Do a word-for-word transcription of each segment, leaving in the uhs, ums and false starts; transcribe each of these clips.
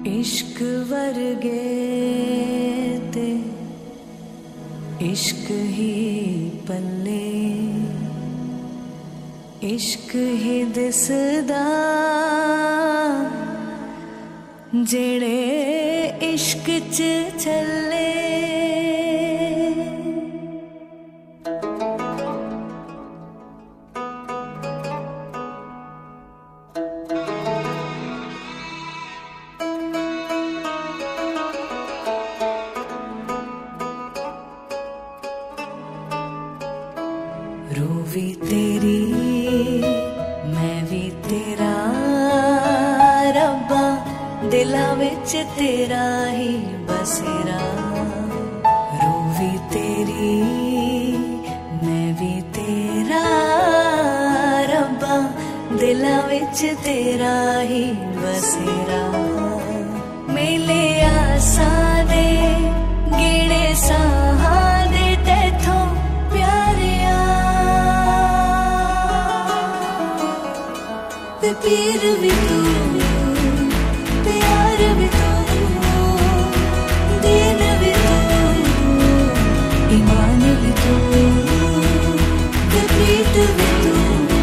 इश्क वर्गे ते इश्क ही पल्ले, इश्क ही दिसदा जेड़े इश्क च चले। रूह भी तेरी मैं भी तेरा रब्बा, दिला विच तेरा ही बसेरा। रूह भी तेरी मैं भी तेरा रब्बा, दिला विच तेरा ही बसेरा। मेले आसा दे गिणे साहा दे तैथों प्यारिया, पीर भी तू प्यार भी तू, दीन भी तू ईमान भी तू, प्रीत भी तू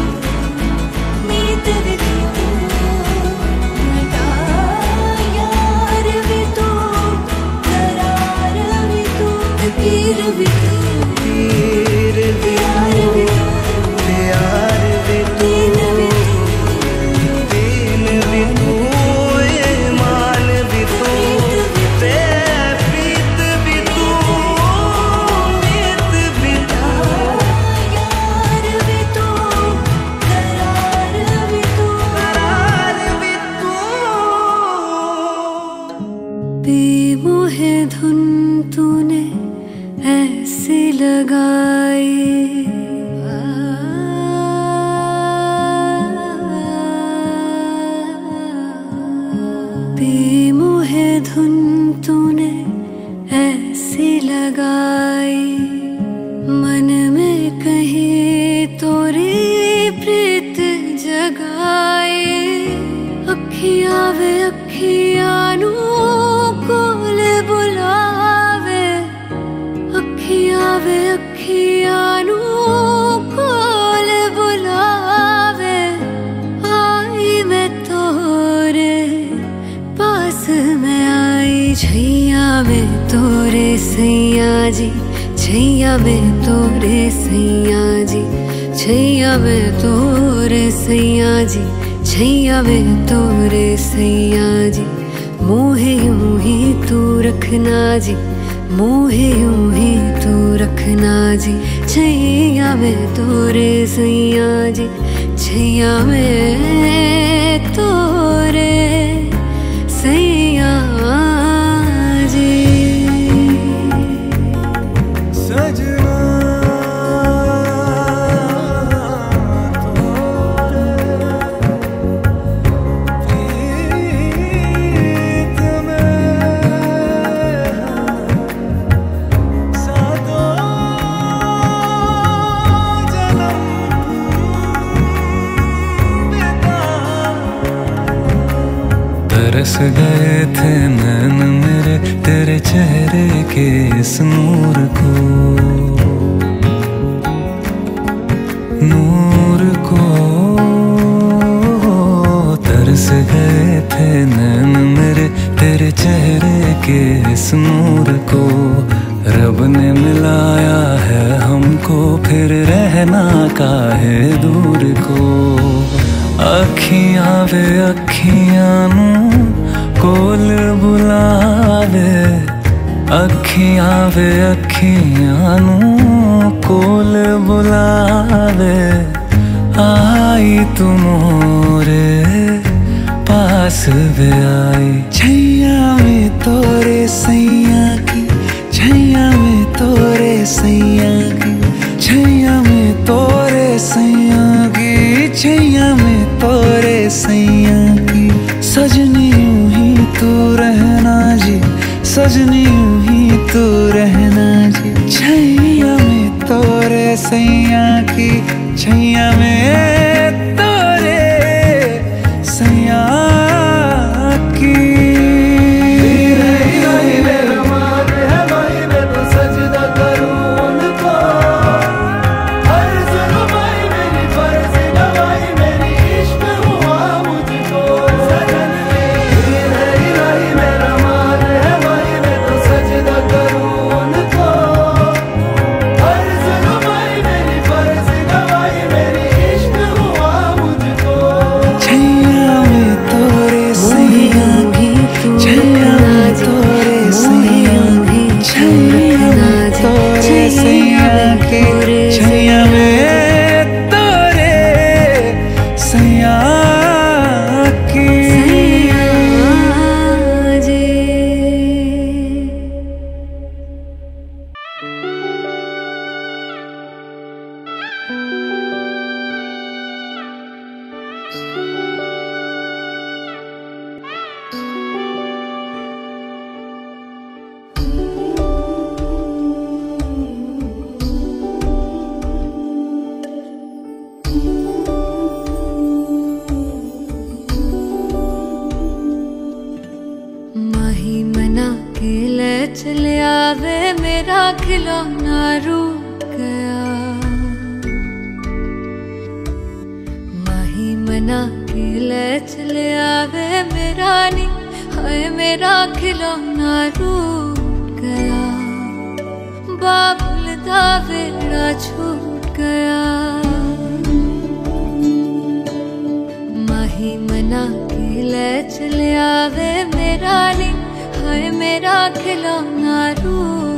मीत भी तू, मेरा यार भी तू करार भी तू, पीर भी तू पीर भी प्यार भी तू प्यार भी तू, दीन भी दीन भी तू ईमान भी तू, ते प्रीत भी तू मीत भी तू, यार भी तू करार भी तू, करार भी तू। बेमोहे धुन तूने ऐसी लगाई, बेमोहे धुन तूने ऐसी लगाई, मन में कहीं तोरी प्रीत जगाई। अखियां वे अखियां नू कोल बुलावे, अखियां वे अखियां नू कोल बुलावे। आई मैं तोरे पास में आई, छैया में तोरे सैया जी, छैया में तोरे सैया जी, छैया में तोरे सैया जी, छैया में तोरे सैया जी। मोहे यूं ही तू रखना जी, मोहे यूं ही तू रखना जी, छैया में तोरे सैया जी, छैया में तोरे सैया जी। सजना प्रीत में सातों जन्म बिता। तरस गए थे नैन मेरे तेरे चेहरे के इस नूर को, नूर को। तरस गए थे नैन मेरे तेरे चेहरे के इस नूर को। रब ने मिलाया है हमको, फिर रहना काहे दूर को। अखियां वे अखियां नू कोल बुलावे, अखियां वे अखियां नू कोल बुलावे। आई तू मोरे पास वे आई, छैया में तोरे सैया की, छैया में तोरे सैया की, छैया में तोरे सैया की, छैया में तोरे सैया की। सजनी यूं ही तू रहना जी, सजनी यूं ही तू रहना जी, छैया में तोरे सैया की, छैया में तोरे सैया की। के ले चलिया वे मेरा खिलौना रूठ गया। माही मना के ले चलिया वे मेरा नी, हाय मेरा खिलौना रूठ गया। बाबुल दा वेड़ा छूट गया। माही मना के ले चलिया वे मेरा नी, हाय मेरा खिलौना रूठ